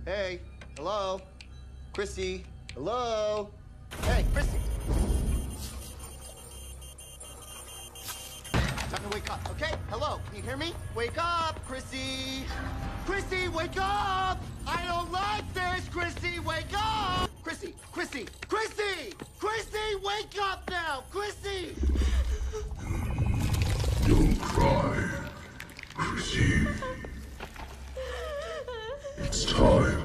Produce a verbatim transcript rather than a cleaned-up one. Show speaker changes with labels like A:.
A: Hey, hello? Chrissy, hello? Hey, Chrissy! Time to wake up, okay? Hello, can you hear me? Wake up, Chrissy! Chrissy, wake up! I don't like this, Chrissy, wake up! Chrissy, Chrissy, Chrissy! Chrissy, wake up now! Chrissy!
B: Don't cry, Chrissy. It's time